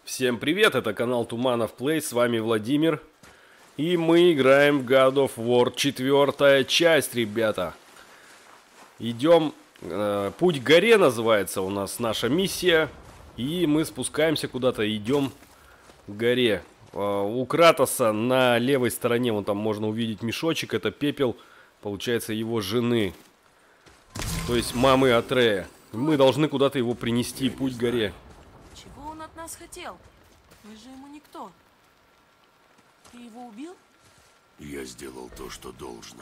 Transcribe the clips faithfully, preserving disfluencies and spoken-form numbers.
Всем привет, это канал Туманов Плей, с вами Владимир. И мы играем в God of War, четвертая часть, ребята. Идем, э, путь к горе называется у нас наша миссия. И мы спускаемся куда-то, идем к горе. Э, у Кратоса на левой стороне, вон там можно увидеть мешочек, это пепел, получается, его жены. То есть мамы Атрея. Мы должны куда-то его принести, путь к горе. Чего он от нас хотел? Мы же ему никто. Ты его убил? Я сделал то, что должно.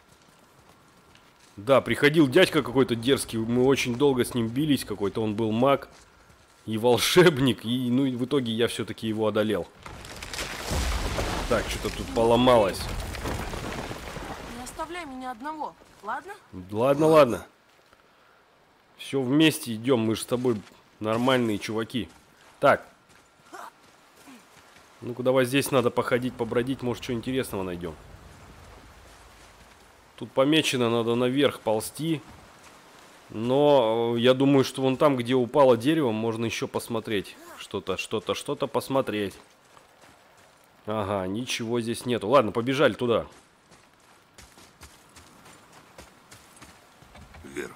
Да, приходил дядька какой-то дерзкий, мы очень долго с ним бились, какой-то он был маг и волшебник, и ну и в итоге я все-таки его одолел. Так, что-то тут поломалось. Не оставляй меня одного, ладно? Ладно, ладно. Все вместе идем, мы же с тобой нормальные чуваки. Так. Ну-ка, давай здесь надо походить, побродить, может, что интересного найдем. Тут помечено, надо наверх ползти. Но я думаю, что вон там, где упало дерево, можно еще посмотреть. Что-то, что-то, что-то посмотреть. Ага, ничего здесь нету. Ладно, побежали туда. Вверх.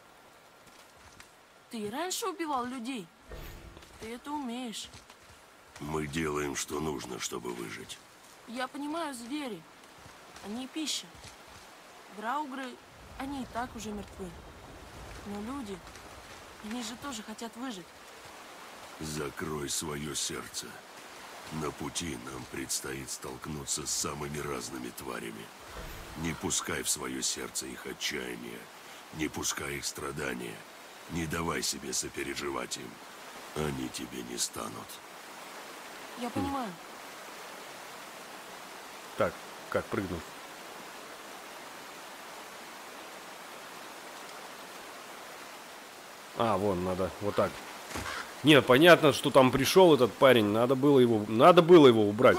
Ты и раньше убивал людей. Ты это умеешь. Мы делаем, что нужно, чтобы выжить. Я понимаю, звери. Они пища. Драугры, они и так уже мертвы. Но люди, они же тоже хотят выжить. Закрой свое сердце. На пути нам предстоит столкнуться с самыми разными тварями. Не пускай в свое сердце их отчаяние. Не пускай их страдания. Не давай себе сопереживать им. Они тебе не станут. Я понимаю. Так, как прыгнуть? А, вон, надо вот так. Нет, понятно, что там пришел этот парень. Надо было его, надо было его убрать.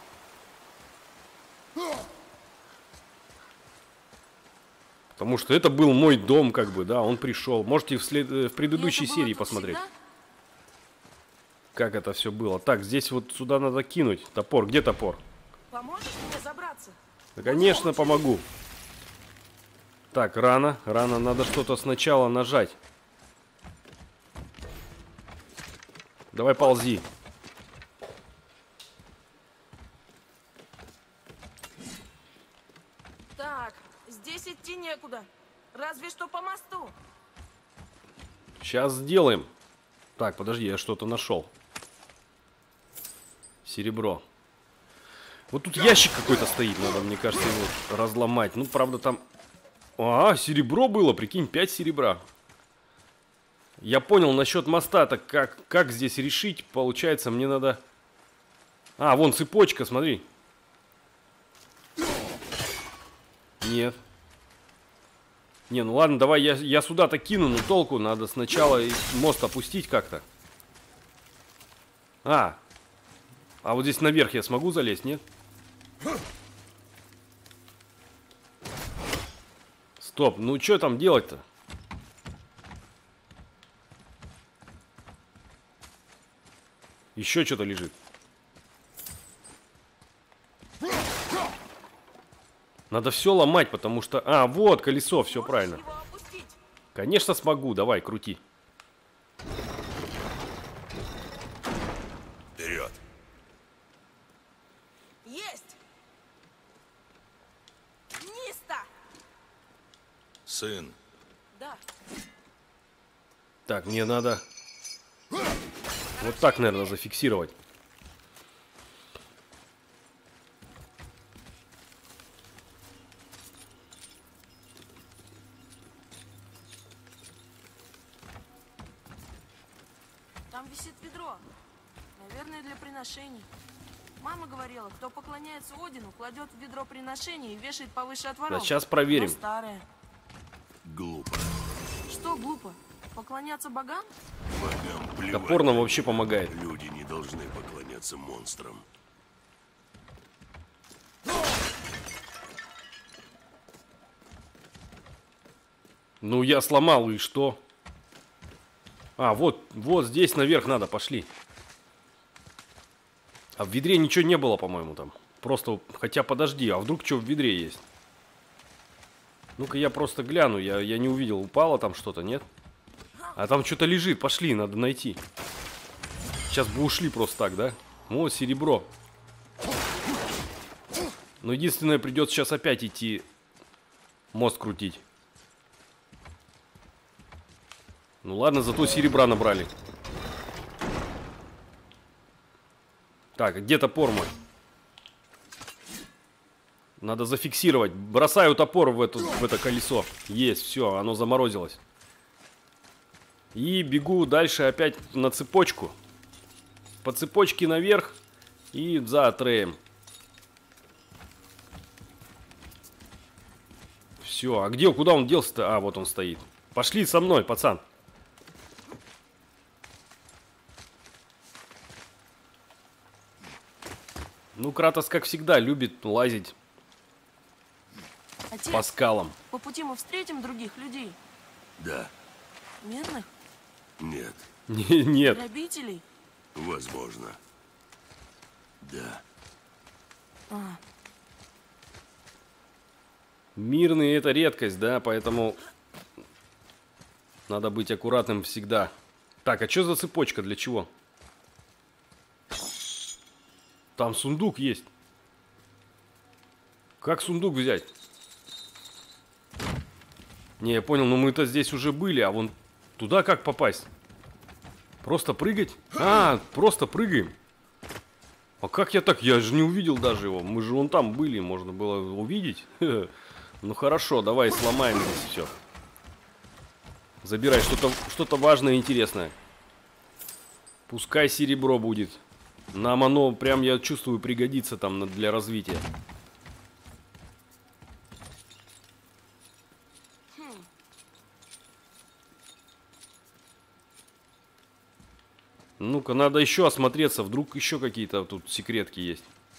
Потому что это был мой дом, как бы, да, он пришел. Можете в, след... в предыдущей серии посмотреть. Всегда? Как это все было. Так, здесь вот сюда надо кинуть. Топор, где топор? Поможешь мне забраться? Да, конечно, помогу. Так, рано, рано, надо что-то сначала нажать. Давай ползи. Так, здесь идти некуда. Разве что по мосту. Сейчас сделаем. Так, подожди, я что-то нашел. Серебро. Вот тут ящик какой-то стоит, надо, мне кажется, его разломать. Ну, правда, там... А, серебро было, прикинь, пять серебра. Я понял насчет моста, так как, как здесь решить? Получается, мне надо... А, вон цепочка, смотри. Нет. Не, ну ладно, давай я, я сюда-то кину, но толку надо сначала мост опустить как-то. А, а вот здесь наверх я смогу залезть, нет? Стоп, ну что там делать-то? Еще что-то лежит. Надо все ломать, потому что... А, вот колесо, все правильно. Конечно смогу, давай, крути. Вперед! Есть! Ниста! Сын, Да. Так, мне надо... Вот так, наверное, зафиксировать. Там висит ведро. Наверное, для приношений. Мама говорила, кто поклоняется Одину, кладет в ведро приношений и вешает повыше от ворот. Да, сейчас проверим. Но старое. глупо. Что глупо? Поклоняться богам? Богам плевать. Топор нам вообще помогает. Люди не должны поклоняться монстрам. Ну, я сломал, и что? А, вот, вот здесь наверх надо, пошли. А в ведре ничего не было, по-моему, там. Просто, хотя подожди, а вдруг что в ведре есть? Ну-ка я просто гляну, я, я не увидел, упало там что-то, нет? А там что-то лежит, пошли, надо найти. Сейчас бы ушли просто так, да? О, серебро. Но единственное, придется сейчас опять идти мост крутить. Ну ладно, зато серебра набрали. Так, где топор мой? Надо зафиксировать. Бросаю топор в, эту, в это колесо. Есть, все, оно заморозилось. И бегу дальше опять на цепочку. По цепочке наверх и за Атреем. Все, а где, куда он делся-то? А, вот он стоит. Пошли со мной, пацан. Ну, Кратос, как всегда, любит лазить Отец, по скалам. по пути мы встретим других людей. Да. Мирных? Нет. Нет. Грабителей? Возможно. Да. А, Мирные это редкость, да, поэтому надо быть аккуратным всегда. Так, а что за цепочка, для чего? Там сундук есть. Как сундук взять? Не, я понял, но мы-то здесь уже были, а вон туда как попасть? Просто прыгать? А, просто прыгаем. А как я так? Я же не увидел даже его. Мы же вон там были, можно было увидеть. Ну хорошо, давай сломаем здесь все. Забирай что-то что-то важное и интересное. Пускай серебро будет. Нам оно, прям я чувствую, пригодится там для развития. Ну-ка, надо еще осмотреться. Вдруг еще какие-то тут секретки есть.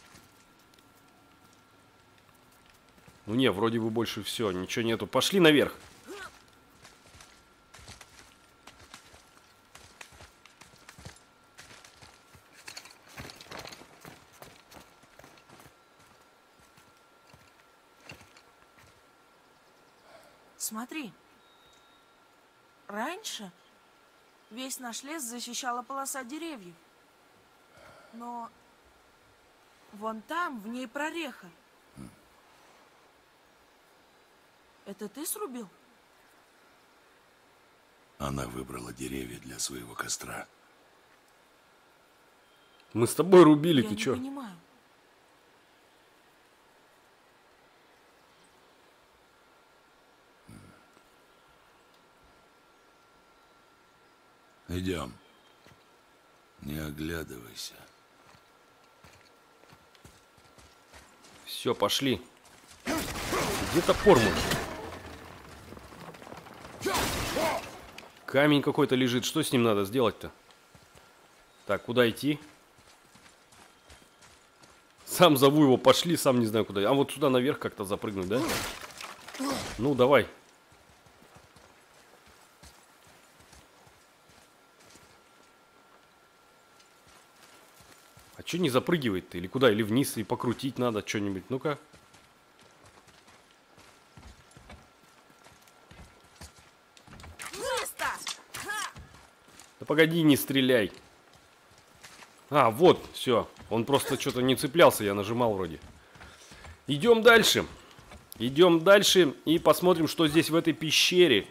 Ну не, вроде бы больше все, ничего нету. Пошли наверх. смотри. Раньше весь наш лес защищала полоса деревьев. Но вон там, в ней прореха. Это ты срубил? Она выбрала деревья для своего костра. Мы с тобой рубили, Я ты не чё? понимаю. Идем. Не оглядывайся. Все, пошли. Где топор мой? Камень какой-то лежит. Что с ним надо сделать-то? Так, куда идти? Сам зову его, пошли, сам не знаю куда. А вот сюда наверх как-то запрыгнуть, да? Ну, давай. А что не запрыгивает-то? Или куда? Или вниз, и покрутить надо что-нибудь. Ну-ка. Да погоди, не стреляй. А, вот, все. Он просто что-то не цеплялся, я нажимал вроде. Идем дальше. Идем дальше и посмотрим, что здесь в этой пещере.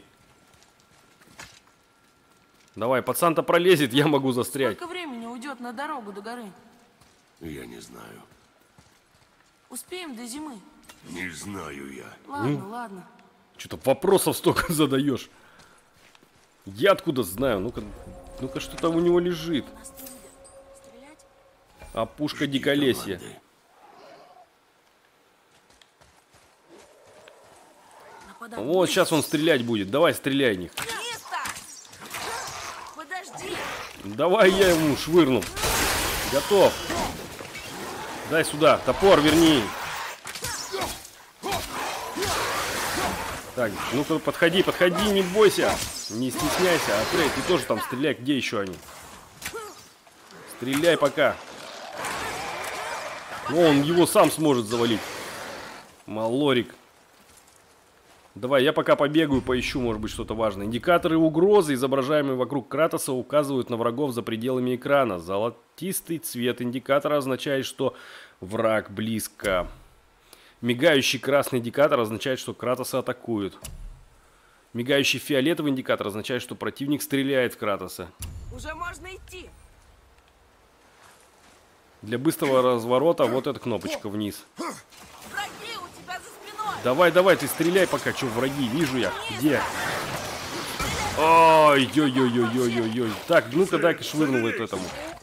Давай, пацан-то пролезет, я могу застрять. Сколько времени уйдет на дорогу до горы? Я не знаю. Успеем до зимы? Не знаю я. Ладно, ладно. Что-то вопросов столько задаешь. Я откуда знаю? Ну-ка, ну-ка, что там у него лежит. Нас не видят. Стрелять? А пушка Жди диколесья. команды. Нападать Вот будешь? сейчас он стрелять будет. Давай, стреляй в них. Место! Подожди! Давай я ему швырну. Готов. Дай сюда. Топор верни. Так, ну-ка, подходи, подходи, не бойся. Не стесняйся. Атрей, ты тоже там стреляй. Где еще они? Стреляй пока. Но он его сам сможет завалить. Малорик. Давай, я пока побегаю, поищу, может быть, что-то важное. Индикаторы угрозы, изображаемые вокруг Кратоса, указывают на врагов за пределами экрана. Золотистый цвет индикатора означает, что враг близко. Мигающий красный индикатор означает, что Кратоса атакуют. Мигающий фиолетовый индикатор означает, что противник стреляет в Кратоса. Уже можно идти. Для быстрого разворота вот эта кнопочка вниз. Враги у тебя за спиной. Давай, давай, ты стреляй пока, что враги, вижу я. Где? Ой, ой-ой-ой-ой-ой-ой. Так, ну-ка дай-ка швырнул вот этому.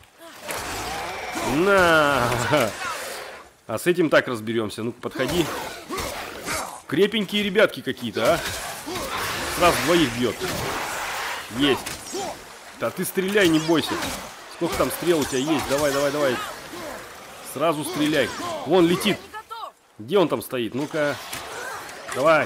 На! А с этим так разберемся. Ну-ка, подходи. Крепенькие ребятки какие-то, а? Сразу двоих бьет. Есть. Да ты стреляй, не бойся. Сколько там стрел у тебя есть? Давай, давай, давай. Сразу стреляй. Вон летит. Где он там стоит? Ну-ка. Давай.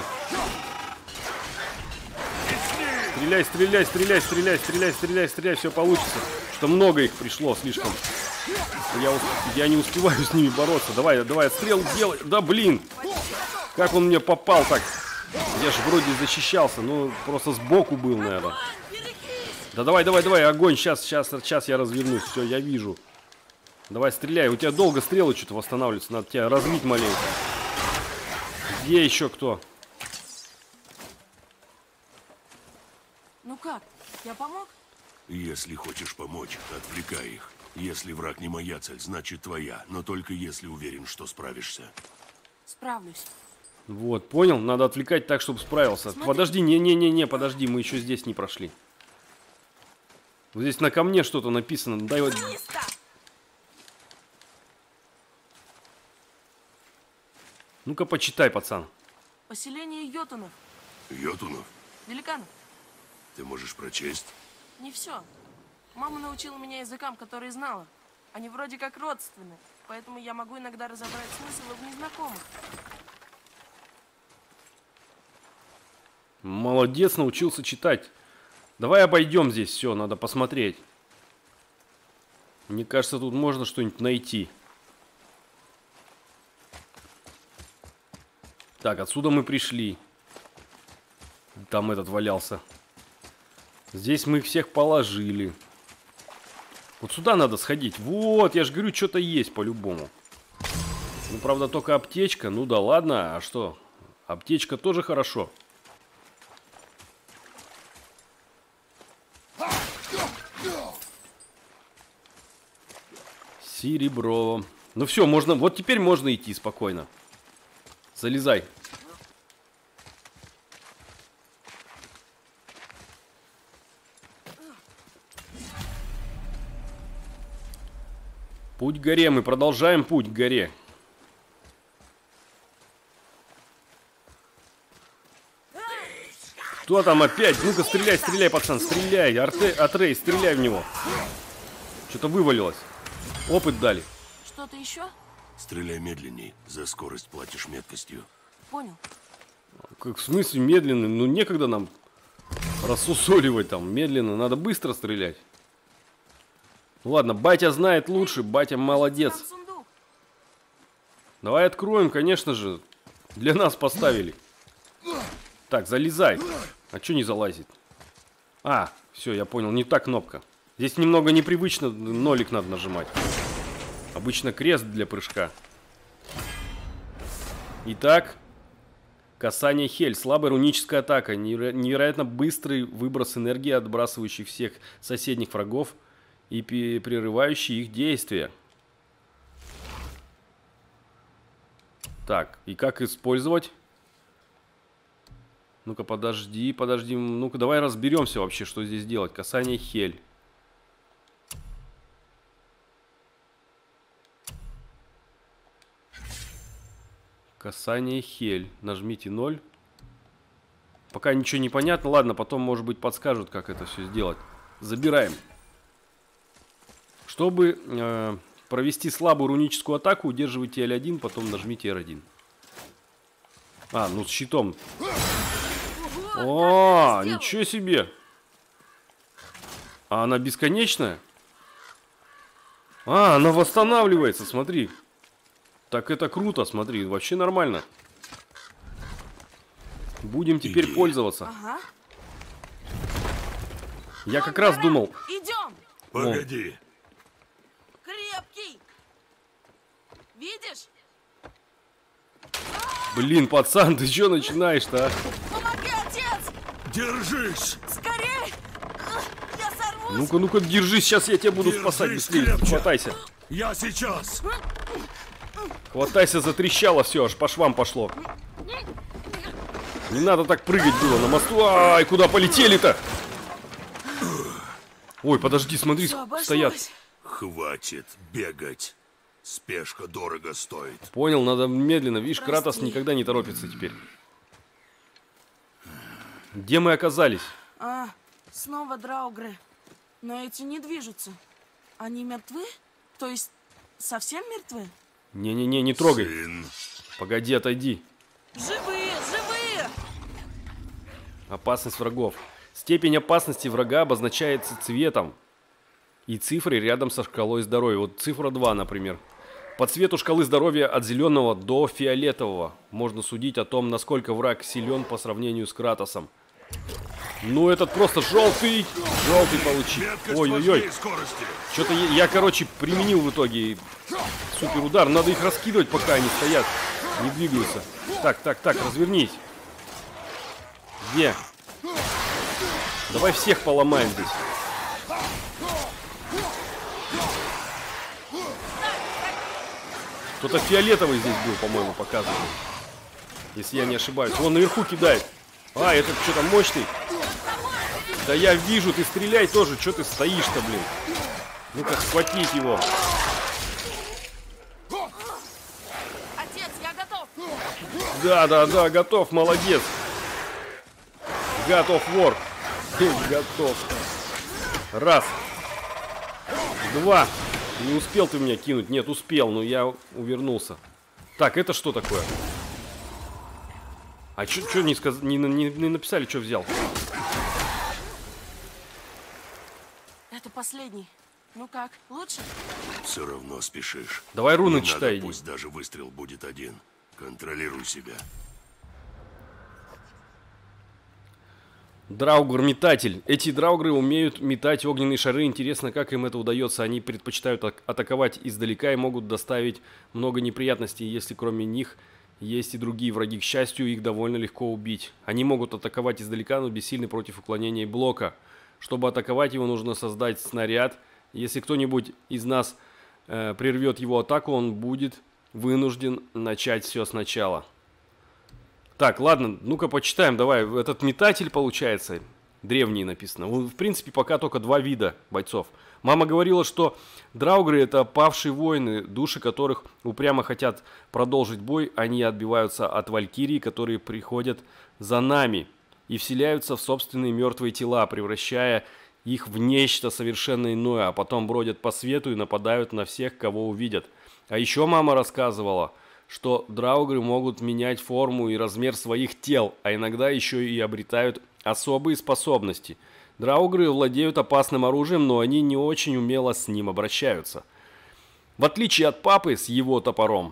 Стреляй, стреляй, стреляй, стреляй, стреляй, стреляй, стреляй. Все получится. Что много их пришло слишком. Я, я не успеваю с ними бороться. Давай, давай, отстрел делай. Да блин. Как он мне попал так? Я же вроде защищался. Ну, просто сбоку был, наверное. Да давай, давай, давай, огонь. Сейчас, сейчас, сейчас я развернусь. Все, я вижу. Давай, стреляй. У тебя долго стрелы что-то восстанавливаются. Надо тебя размить маленько. Где еще кто? Ну как, я помог? Если хочешь помочь, отвлекай их. Если враг не моя цель, значит твоя. Но только если уверен, что справишься. Справлюсь. Вот, понял? Надо отвлекать так, чтобы справился. Смотри. Подожди, не-не-не-не, подожди, мы еще здесь не прошли. Вот здесь на камне что-то написано. Дай вот... Чисто! Ну-ка, почитай, пацан. Поселение йотунов. Йотунов, Великанов. ты можешь прочесть? Не все. Мама научила меня языкам, которые знала. Они вроде как родственны, поэтому я могу иногда разобрать смысл в незнакомых. Молодец, научился читать. Давай обойдем здесь все, надо посмотреть. Мне кажется, тут можно что-нибудь найти. Так, отсюда мы пришли. Там этот валялся. Здесь мы их всех положили. Вот сюда надо сходить. Вот, я же говорю, что-то есть по-любому. Ну, правда, только аптечка. Ну да ладно, а что? Аптечка тоже хорошо. Серебро. Ну все, можно. Вот теперь можно идти спокойно. Залезай. Путь к горе. Мы продолжаем путь к горе. Кто там опять? Ну-ка, стреляй, стреляй, пацан, стреляй. Арте... Атрей, стреляй в него. Что-то вывалилось. Опыт дали. Что-то еще? Стреляй медленней. За скорость платишь меткостью. Понял. Как в смысле медленно? Ну, некогда нам рассусоливать там медленно. Надо быстро стрелять. Ну, ладно, батя знает лучше. Батя молодец. Там сундук. Давай откроем, конечно же. Для нас поставили. Так, залезай. А что не залазит? А, все, я понял, не та кнопка. Здесь немного непривычно, нолик надо нажимать. Обычно крест для прыжка. Итак, касание Хель. Слабая руническая атака. Неверо- невероятно быстрый выброс энергии, отбрасывающий всех соседних врагов и пе- прерывающий их действия. Так, и как использовать? Ну-ка, подожди, подожди. Ну-ка, давай разберемся вообще, что здесь делать. Касание Хель. Касание Хель. Нажмите ноль. Пока ничего не понятно. Ладно, потом, может быть, подскажут, как это все сделать. Забираем. Чтобы э, провести слабую руническую атаку, удерживайте эль один, потом нажмите эр один. А, ну с щитом. О, ничего себе. А она бесконечная? А, она восстанавливается, смотри. Так это круто, смотри, вообще нормально. Будем теперь Иди. пользоваться. Ага. Я Вон как раз гора. думал... Идем. Погоди. Крепкий. Видишь? Блин, пацан, ты что начинаешь-то, а? Помоги, отец! Держись! Скорей! Я сорвусь! Ну-ка, ну-ка, держись, сейчас я тебя буду Держись спасать. Быстрее, крепче. хватайся. Я сейчас! Хватайся, затрещало все, аж по швам пошло. Не надо так прыгать было на мосту. Ай, куда полетели-то? Ой, подожди, смотри, Всё, обошлось. стоят. Хватит бегать. Спешка дорого стоит. Понял, надо медленно. Видишь, Прости. Кратос никогда не торопится теперь. Где мы оказались? А, снова драугры. Но эти не движутся. Они мертвы? То есть совсем мертвы? Не-не-не, не трогай. Сын, Погоди, отойди. Живые, живые! Опасность врагов. Степень опасности врага обозначается цветом и цифрой рядом со шкалой здоровья. Вот цифра два, например. По цвету шкалы здоровья от зеленого до фиолетового можно судить о том, насколько враг силен по сравнению с Кратосом. Ну, этот просто желтый. Желтый получил. меткость Ой-ой-ой. важнее скорости. Что-то я, я, короче, применил в итоге супер удар. Надо их раскидывать, пока они стоят. Не двигаются. Так, так, так, развернись. Где? Давай всех поломаем здесь. Кто-то фиолетовый здесь был, по-моему, показывал. Если я не ошибаюсь. Вон наверху кидает. А, этот что-то мощный. Да я вижу, ты стреляй тоже. Что ты стоишь-то, блин? Ну-ка, схватить его. Отец, я готов! Да, да, да, готов, молодец. Готов, вор. Готов. Раз. Два. Не успел ты меня кинуть. Нет, успел, но я увернулся. Так, это что такое? А что не, сказ... не, не, не написали, что взял? Это последний. Ну как, лучше? Все равно спешишь. Давай руны Не читай, надо, иди. пусть даже выстрел будет один. Контролируй себя. Драугр-метатель. Эти драугры умеют метать огненные шары. Интересно, как им это удается. Они предпочитают а- атаковать издалека и могут доставить много неприятностей, если кроме них есть и другие враги. К счастью, их довольно легко убить. Они могут атаковать издалека, но бессильны против уклонения блока. Чтобы атаковать его, нужно создать снаряд. Если кто-нибудь из нас э, прервет его атаку, он будет вынужден начать все сначала. Так, ладно, ну-ка почитаем, давай. Этот метатель, получается, древний написано. В принципе, пока только два вида бойцов. Мама говорила, что драугры — это павшие воины, души которых упрямо хотят продолжить бой. Они отбиваются от валькирий, которые приходят за нами и вселяются в собственные мертвые тела, превращая их в нечто совершенно иное, а потом бродят по свету и нападают на всех, кого увидят. А еще мама рассказывала, что драугры могут менять форму и размер своих тел, а иногда еще и обретают особые способности. Драугры владеют опасным оружием, но они не очень умело с ним обращаются. В отличие от папы с его топором,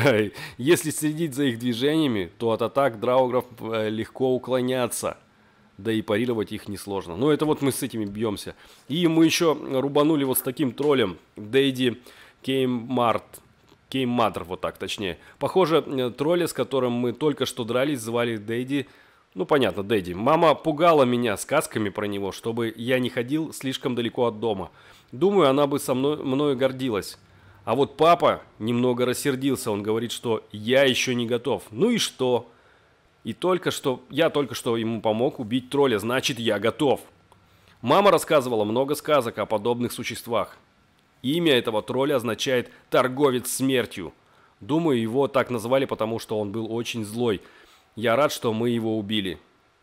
если следить за их движениями, то от атак драугров легко уклоняться, да и парировать их несложно. Но это вот мы с этими бьемся. И мы еще рубанули вот с таким троллем, Дейди Кеймарт. Кеймматр, вот так точнее. Похоже, тролля, с которым мы только что дрались, звали Дейди. Ну, понятно, Дейди. Мама пугала меня сказками про него, чтобы я не ходил слишком далеко от дома. Думаю, она бы со мной мною гордилась. А вот папа немного рассердился. Он говорит, что я еще не готов. Ну и что? И только что, я только что ему помог убить тролля, значит, я готов. Мама рассказывала много сказок о подобных существах. Имя этого тролля означает «торговец смертью». Думаю, его так назвали, потому что он был очень злой. Я рад, что мы его убили.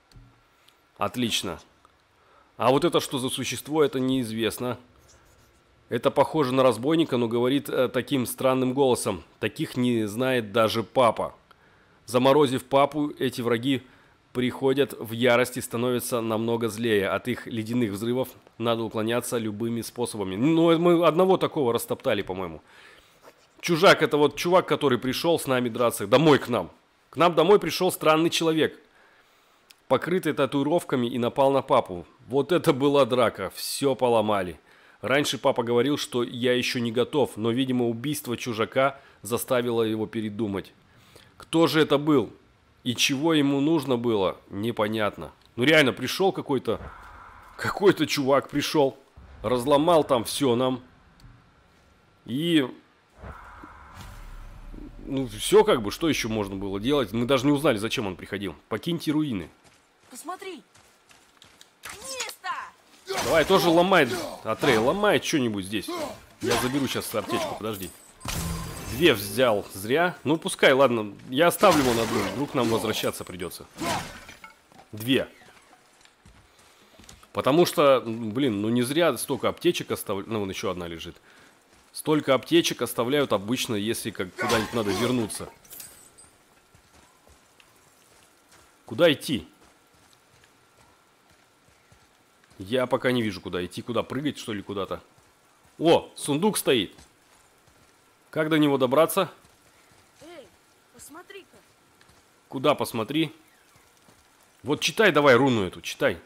Отлично. А вот это что за существо, это неизвестно. Это похоже на разбойника, но говорит э, таким странным голосом. Таких не знает даже папа. Заморозив папу, эти враги приходят в ярость и становятся намного злее. От их ледяных взрывов надо уклоняться любыми способами. Ну, мы одного такого растоптали, по-моему. Чужак, это вот чувак, который пришел с нами драться. Домой к нам. К нам домой пришел странный человек. Покрытый татуировками и напал на папу. Вот это была драка. Все поломали. Раньше папа говорил, что я еще не готов. Но, видимо, убийство чужака заставило его передумать. Кто же это был? И чего ему нужно было? Непонятно. Ну реально, пришел какой-то... Какой-то чувак пришел. Разломал там все нам. И... Ну, все как бы, что еще можно было делать? Мы даже не узнали, зачем он приходил. Покиньте руины. Посмотри. Место! Давай, тоже ломай, Атрей, ломай что-нибудь здесь. Я заберу сейчас аптечку, подожди. Две взял зря. Ну, пускай, ладно. Я оставлю его на одну. Вдруг нам возвращаться придется. Две. Потому что, блин, ну не зря столько аптечек оставляют. Ну, вон еще одна лежит. Столько аптечек оставляют обычно, если как куда-нибудь надо вернуться. Куда идти? Я пока не вижу, куда идти. Куда прыгать, что ли, куда-то? О, сундук стоит. Как до него добраться? Эй, посмотри-ка. Куда посмотри? Вот читай давай руну эту, читай.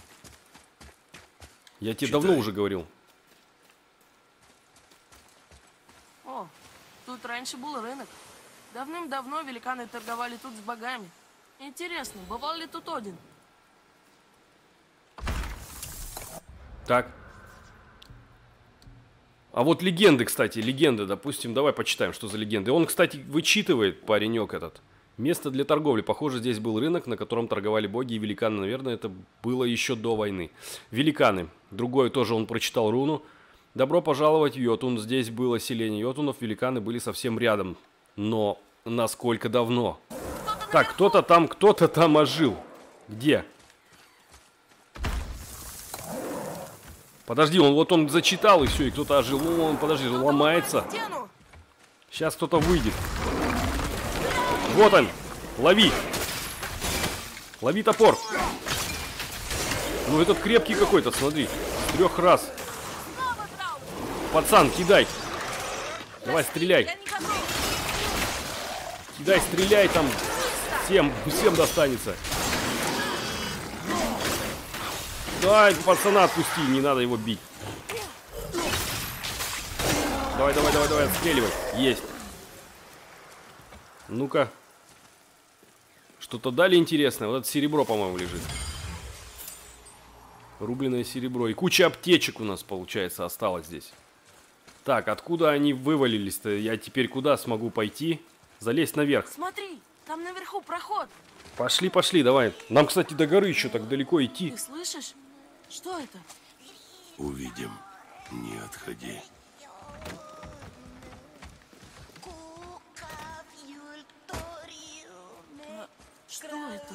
Я тебе Читай. давно уже говорил. О, тут раньше был рынок. Давным-давно великаны торговали тут с богами. Интересно, бывал ли тут Один? Так. А вот легенды, кстати, легенды, допустим, давай почитаем, что за легенды. Он, кстати, вычитывает, паренек этот. Место для торговли. Похоже, здесь был рынок, на котором торговали боги и великаны. Наверное, это было еще до войны. Великаны. Другое тоже он прочитал руну. Добро пожаловать в Йотун. Здесь было селение Йотунов. Великаны были совсем рядом. Но насколько давно? Так, кто-то там, кто-то там ожил. Где? Подожди, он вот он зачитал и все, и кто-то ожил. Ну, он, подожди, ломается. Сейчас кто-то выйдет. Вот он, лови. Лови топор. Ну, этот крепкий какой-то, смотри. С трех раз. Пацан, кидай. Давай, стреляй. Кидай, стреляй там. Всем, всем достанется. Давай, пацана отпусти, не надо его бить. Давай, давай, давай, давай, отстреливай. Есть. Ну-ка. Что-то дали интересное. Вот это серебро, по-моему, лежит. Рубленое серебро. И куча аптечек у нас, получается, осталось здесь. Так, откуда они вывалились-то? Я теперь куда смогу пойти? Залезть наверх. Смотри, там наверху проход. Пошли, пошли, давай. Нам, кстати, до горы еще так далеко идти. Ты слышишь? Что это? Увидим. Не отходи. Что это?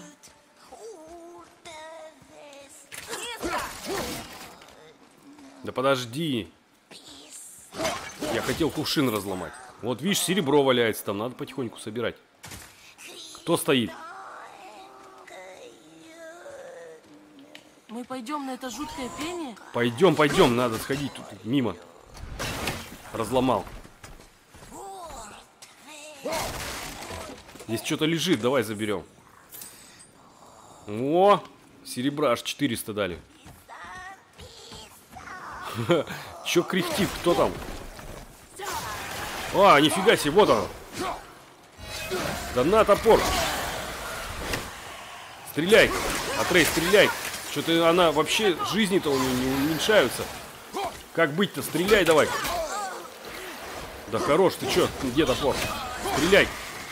Да подожди. Я хотел кувшин разломать. Вот видишь, серебро валяется там. Надо потихоньку собирать. Кто стоит? Мы пойдем на это жуткое пение? Пойдем, пойдем. Надо сходить тут мимо. Разломал. Здесь что-то лежит. Давай заберем. О, серебра аж четыреста дали. Че кряхтит? Кто там? А, нифига себе, вот он. Да на топор. Стреляй. Атрей, стреляй. Что-то она вообще, жизни-то у нее не уменьшаются. Как быть-то? Стреляй давай. Да хорош, ты что? Где топор? Стреляй.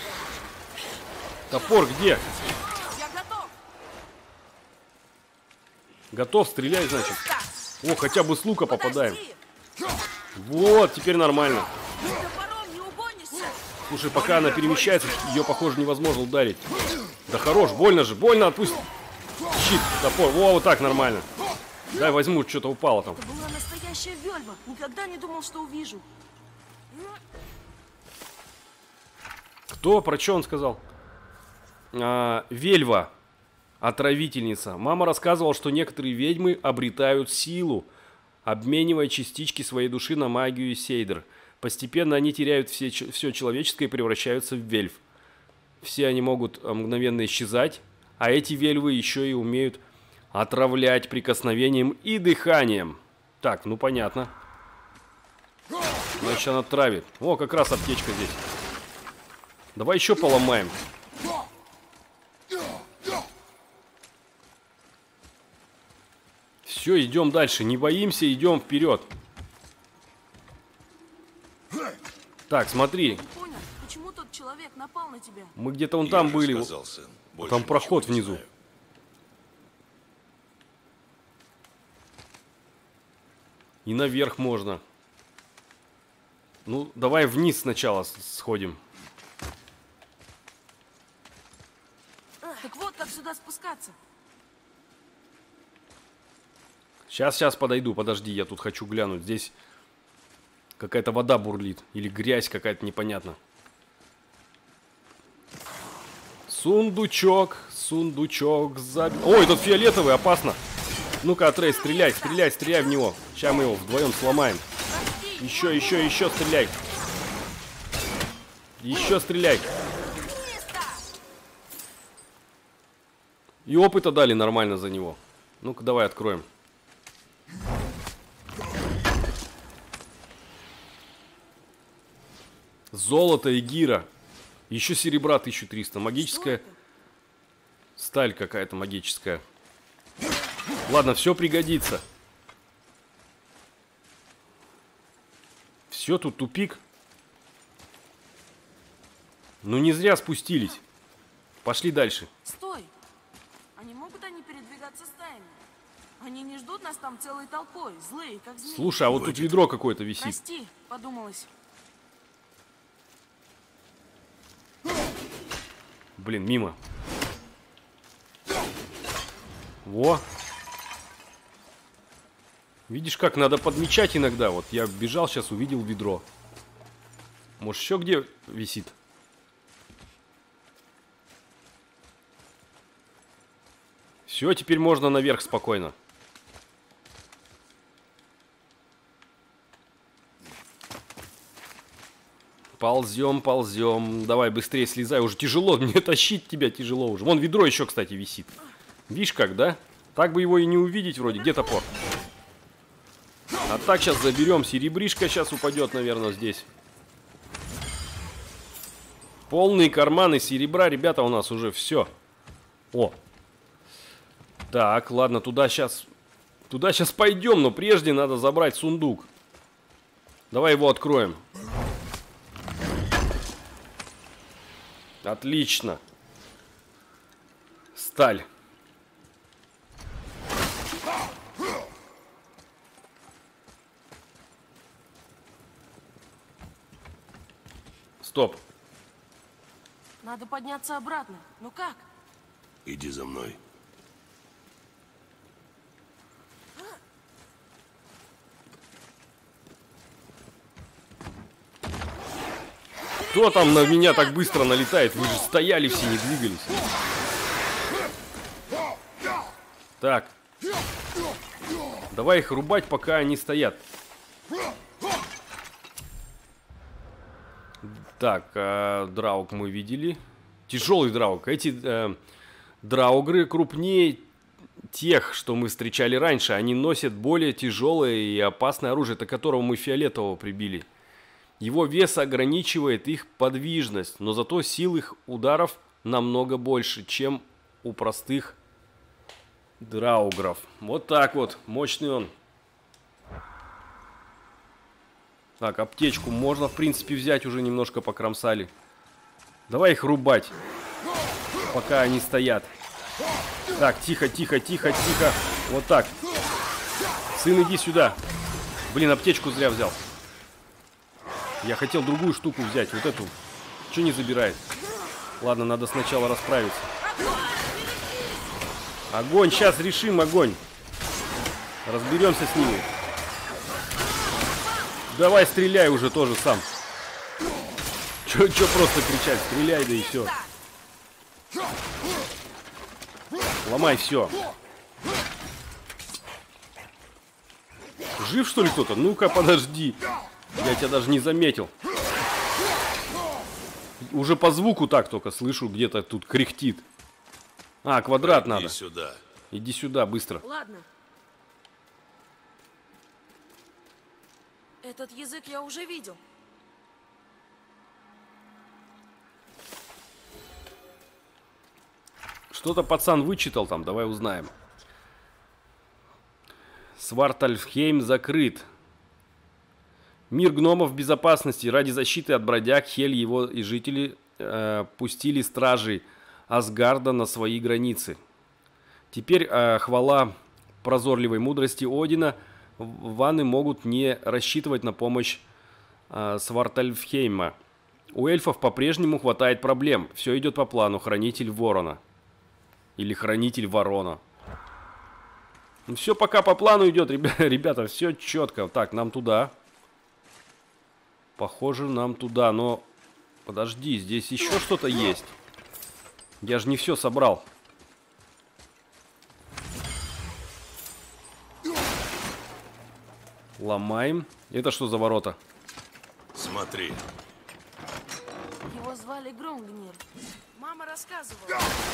Топор где? Я готов. Готов, стреляй, значит. О, хотя бы с лука попадаем. Подожди. Вот, теперь нормально. Топором не угонишься. Слушай, пока она перемещается, ее, похоже, невозможно ударить. Да хорош, больно же, больно, отпусти. Щит, топор, во, вот так нормально. Дай возьму, что-то упало там. Это была настоящая вельва. Никогда не думал, что увижу. Кто? Про что он сказал? А, вельва. Отравительница. Мама рассказывала, что некоторые ведьмы обретают силу, обменивая частички своей души на магию и сейдр. Постепенно они теряют все, все человеческое и превращаются в вельф. Все они могут мгновенно исчезать, а эти вельвы еще и умеют отравлять прикосновением и дыханием. Так, ну понятно. Значит, она травит. О, как раз аптечка здесь. Давай еще поломаем. Все, идем дальше. Не боимся, идем вперед. Так, смотри. Понял, почему тот человек напал на тебя? Мы где-то вон там были. Сказал, сын, Там проход внизу. знаю. И наверх можно. Ну, давай вниз сначала сходим. Так вот, как сюда спускаться. Сейчас, сейчас подойду, подожди, я тут хочу глянуть. Здесь какая-то вода бурлит. Или грязь какая-то непонятна. Сундучок, сундучок заб... Ой, тут фиолетовый, опасно. Ну-ка, Атрей, стреляй, стреляй, стреляй в него. Сейчас мы его вдвоем сломаем. Еще, еще, еще стреляй. Еще стреляй. И опыта дали нормально за него. Ну-ка, давай откроем. Золото и гира. Еще серебра тысяча триста. Магическая сталь какая-то магическая. Ладно, все пригодится. Все, тут тупик. Ну не зря спустились. Пошли дальше. Стой! А не могут они передвигаться стаями? Они не ждут нас там целой толпой, злые, как змеи. Слушай, а вот тут ведро какое-то висит. Прости, подумалось. Блин, мимо. Во. Видишь, как надо подмечать иногда. Вот я бежал, сейчас увидел ведро. Может, еще где висит? Все, теперь можно наверх спокойно. Ползем, ползем. Давай быстрее слезай. Уже тяжело, мне тащить тебя тяжело уже. Вон ведро еще, кстати, висит. Видишь как, да? Так бы его и не увидеть вроде. Где топор? А так сейчас заберем. Серебришка сейчас упадет, наверное, здесь. Полные карманы серебра, ребята, у нас уже все. О. Так, ладно, туда сейчас... Туда сейчас пойдем, но прежде надо забрать сундук. Давай его откроем. Отлично. Сталь. Стоп. Надо подняться обратно. Ну как? Иди за мной. Кто там на меня так быстро налетает? Вы же стояли все, не двигались. Так. Давай их рубать, пока они стоят. Так, э, драуг мы видели. Тяжелый драуг. Эти э, драугры крупнее тех, что мы встречали раньше. Они носят более тяжелое и опасное оружие, это которого мы фиолетового прибили. Его вес ограничивает их подвижность, но зато сил их ударов намного больше, чем у простых драугров. Вот так вот, мощный он. Так, аптечку можно, в принципе, взять, уже немножко покромсали. Давай их рубать, пока они стоят. Так, тихо, тихо, тихо, тихо. Вот так. Сын, иди сюда. Блин, аптечку зря взял. Я хотел другую штуку взять, вот эту. Че не забирает? Ладно, надо сначала расправиться. Огонь, сейчас решим огонь. Разберемся с ними. Давай стреляй уже тоже сам. Че, че просто кричать? Стреляй, да и все. Ломай все. Жив, что ли, кто-то? Ну-ка, подожди. Я тебя даже не заметил. Уже по звуку так только слышу, где-то тут кряхтит. А, квадрат надо. Иди сюда. Иди сюда, быстро. Ладно. Этот язык я уже видел. Что-то пацан вычитал там, давай узнаем. Свартальфхейм закрыт. Мир гномов в безопасности. Ради защиты от бродяг Хель, его и жители э, пустили стражей Асгарда на свои границы. Теперь, э, хвала прозорливой мудрости Одина, ваны могут не рассчитывать на помощь э, Свартальфхейма. У эльфов по-прежнему хватает проблем. Все идет по плану. Хранитель Ворона. Или Хранитель Ворона. Ну, все пока по плану идет, ребята, ребята, все четко. Так, нам туда. Похоже, нам туда, но... Подожди, здесь еще что-то есть. Я же не все собрал. Ломаем. Это что за ворота? Смотри. Его звали Громгнир. Мама рассказывала.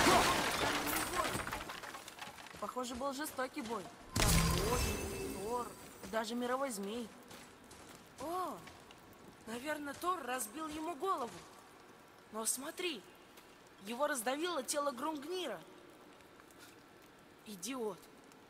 Похоже, был жестокий бой. Там Один, Тор, даже мировой змей. О, наверное, Тор разбил ему голову. Но смотри, его раздавило тело Громгнира. Идиот.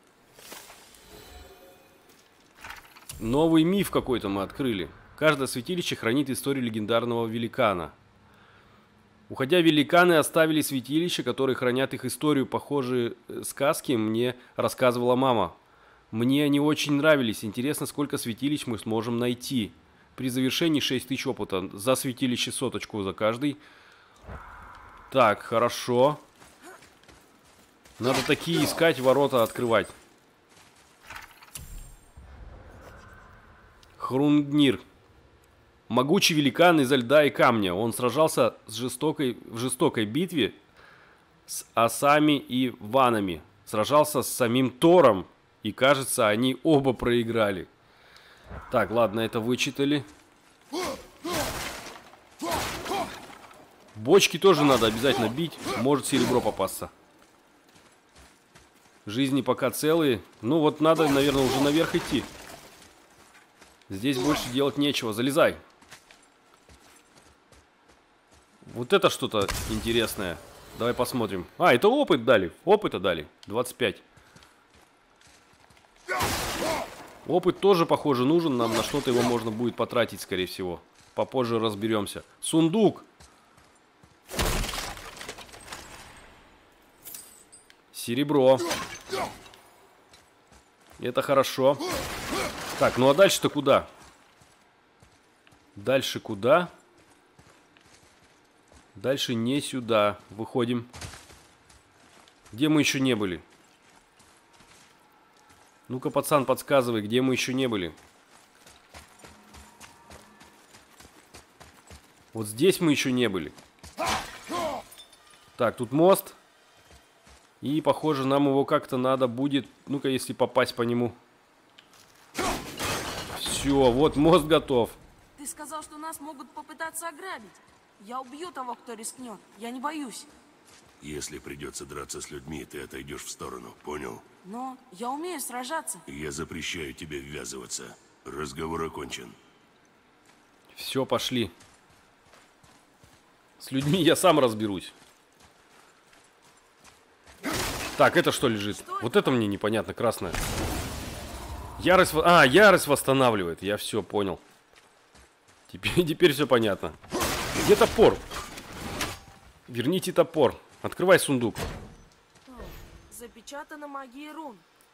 Новый миф какой-то мы открыли. Каждое святилище хранит историю легендарного великана. Уходя, великаны оставили святилища, которые хранят их историю. Похожие сказки мне рассказывала мама. Мне они очень нравились. Интересно, сколько святилищ мы сможем найти. При завершении шесть тысяч опыта. За святилище соточку за каждый. Так, хорошо. Надо такие искать, ворота открывать. Хрунгнир. Могучий великан изо льда и камня. Он сражался с жестокой, в жестокой битве с асами и ванами. Сражался с самим Тором. И кажется, они оба проиграли. Так, ладно, это вычитали. Бочки тоже надо обязательно бить. Может серебро попасться. Жизни пока целые. Ну вот надо, наверное, уже наверх идти. Здесь больше делать нечего. Залезай. Вот это что-то интересное. Давай посмотрим. А, это опыт дали. Опыта дали. двадцать пять. Опыт тоже, похоже, нужен. Нам на что-то его можно будет потратить, скорее всего. Попозже разберемся. Сундук. Серебро. Это хорошо. Так, ну а дальше-то куда? Дальше куда? Дальше не сюда. Выходим. Где мы еще не были? Ну-ка, пацан, подсказывай, где мы еще не были. Вот здесь мы еще не были. Так, тут мост. И, похоже, нам его как-то надо будет... Ну-ка, если попасть по нему. Все, вот мост готов. Ты сказал, что нас могут попытаться ограбить. Я убью того, кто рискнет. Я не боюсь. Если придется драться с людьми, ты отойдешь в сторону, понял? Но я умею сражаться. Я запрещаю тебе ввязываться. Разговор окончен. Все, пошли. С людьми я сам разберусь. Так, это что лежит? Что вот это мне непонятно, красное. Ярость... А, ярость восстанавливает. Я все понял. Теперь, теперь все понятно. Где топор? Верните топор. Открывай сундук. Запечатана магией рун.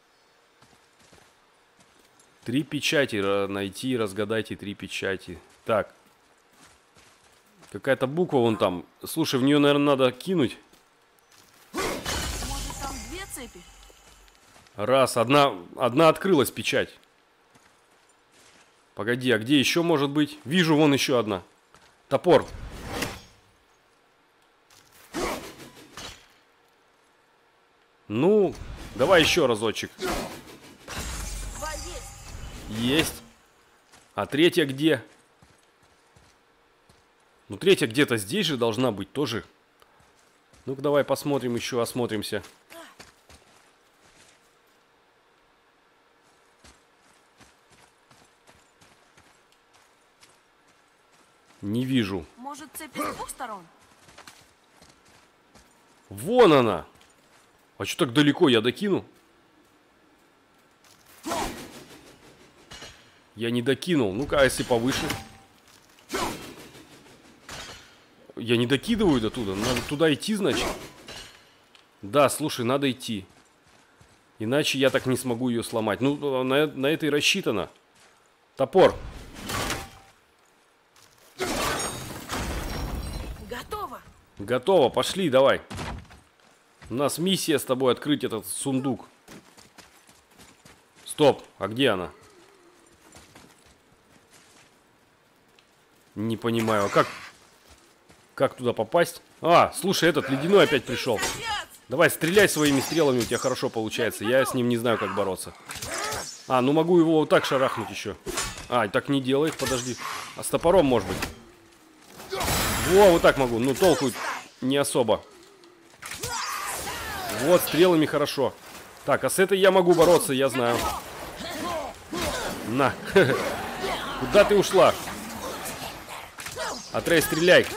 Три печати. Найти, разгадайте три печати. Так. Какая-то буква вон там. Слушай, в нее, наверное, надо кинуть. Может, там две цепи? Раз. Одна, одна открылась печать. Погоди, а где еще может быть? Вижу, вон еще одна. Топор. Ну, давай еще разочек. Два есть. Есть. А третья где? Ну, третья где-то здесь же должна быть тоже. Ну-ка, давай посмотрим еще, осмотримся. Не вижу. Может, цепь с двух сторон? Вон она! А что так далеко? Я докину? Я не докинул. Ну-ка, а если повыше? Я не докидываю до туда. Надо туда идти, значит? Да, слушай, надо идти. Иначе я так не смогу ее сломать. Ну, на, на это и рассчитано. Топор. Готово. Готово, пошли, давай. У нас миссия с тобой открыть этот сундук. Стоп, а где она? Не понимаю, а как... Как туда попасть? А, слушай, этот ледяной опять пришел. Давай, стреляй своими стрелами, у тебя хорошо получается. Я с ним не знаю, как бороться. А, ну могу его вот так шарахнуть еще. А, так не делает, подожди. А с топором, может быть. Во, вот так могу. Ну, толку не особо. Вот, стрелами хорошо. Так, а с этой я могу бороться, я знаю. На. Куда ты ушла? Атрей, стреляй.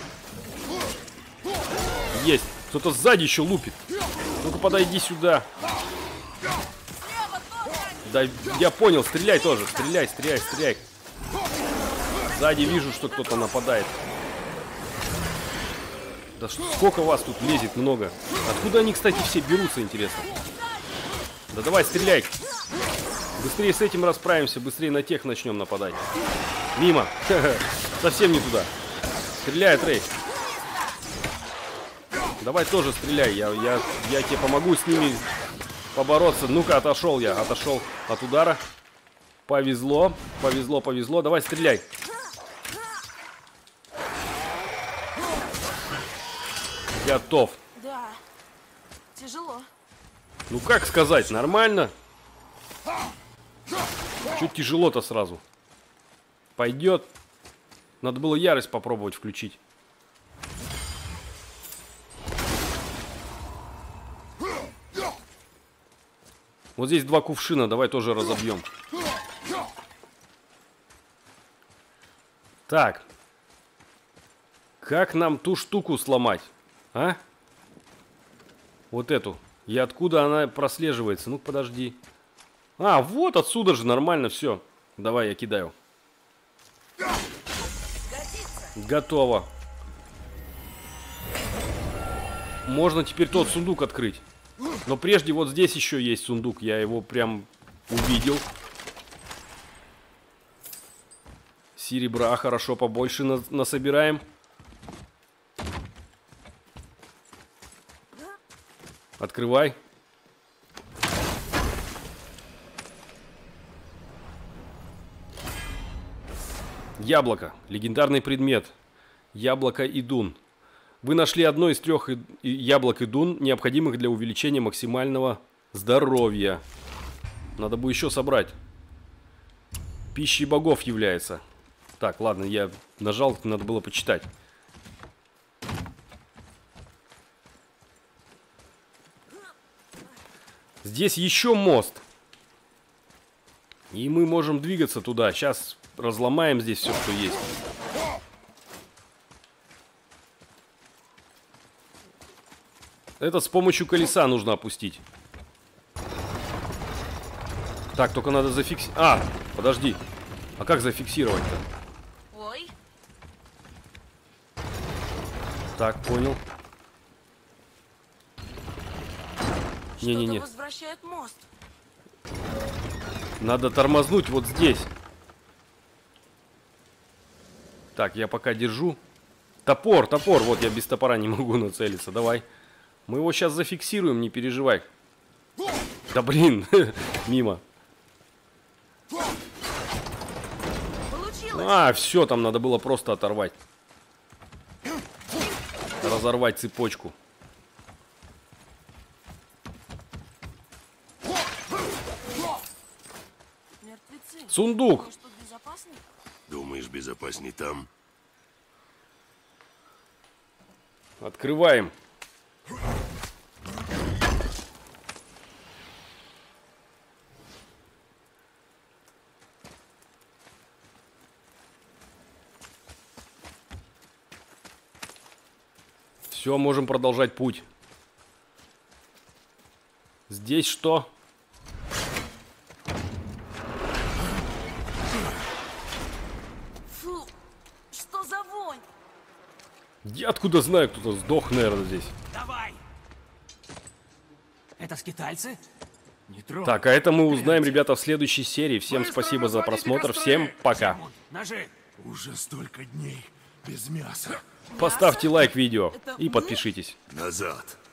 Есть. Кто-то сзади еще лупит. Ну-ка, подойди сюда. Да, я понял. Стреляй тоже. Стреляй, стреляй, стреляй. Сзади вижу, что кто-то нападает. Да сколько вас тут лезет много. Откуда они, кстати, все берутся, интересно? Да давай, стреляй. Быстрее с этим расправимся, быстрее на тех начнем нападать. Мимо. Совсем не туда. Стреляй, Трей. Давай тоже стреляй. Я, я, я тебе помогу с ними побороться. Ну-ка, отошел я. Отошел от удара. Повезло. Повезло, повезло. Давай, стреляй. Готов. Да. Тяжело. Ну как сказать, нормально? Чуть тяжело-то сразу. Пойдет. Надо было ярость попробовать включить. Вот здесь два кувшина, давай тоже разобьем. Так. Как нам ту штуку сломать? А? Вот эту. И откуда она прослеживается? Ну, подожди. А, вот отсюда же нормально все. Давай, я кидаю. Готово. Можно теперь тот сундук открыть. Но прежде вот здесь еще есть сундук. Я его прям увидел. Серебра хорошо побольше на насобираем. Открывай. Яблоко. Легендарный предмет. Яблоко Идун. Вы нашли одно из трех яблок Идун, необходимых для увеличения максимального здоровья. Надо бы еще собрать. Пищей богов является. Так, ладно, я нажал, надо было почитать. Здесь еще мост. И мы можем двигаться туда. Сейчас разломаем здесь все, что есть. Это с помощью колеса нужно опустить. Так, только надо зафиксировать. А, подожди. А как зафиксировать-то? Ой. Так, понял. Не-не-не. Что-то возвращает мост. Надо тормознуть вот здесь. Так, я пока держу. Топор, топор. Вот я без топора не могу нацелиться. Давай. Мы его сейчас зафиксируем, не переживай. Да блин, мимо. Получилось. А, все, там надо было просто оторвать. Разорвать цепочку. Мертвецы. Сундук. Думаешь, тут безопасней? Думаешь, безопасней там? Открываем. Все, можем продолжать путь. Здесь что? Фу, что за вонь? Я откуда знаю, кто-то сдох, наверное, здесь. Давай! Это скитальцы? Не трогай. Так, а это мы узнаем, ребята, в следующей серии. Всем спасибо за просмотр. Всем пока. Ножи! Уже столько дней без мяса. Поставьте лайк видео Это и мы? подпишитесь. Назад.